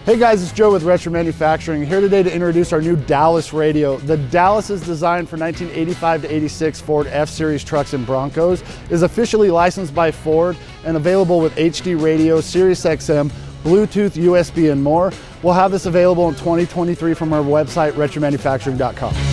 Hey guys, it's Joe with Retro Manufacturing, here today to introduce our new Dallas radio. The Dallas is designed for 1985 to 86 Ford F-Series trucks and Broncos, is officially licensed by Ford, and available with HD radio, Sirius XM, Bluetooth, USB, and more. We'll have this available in 2023 from our website, retromanufacturing.com.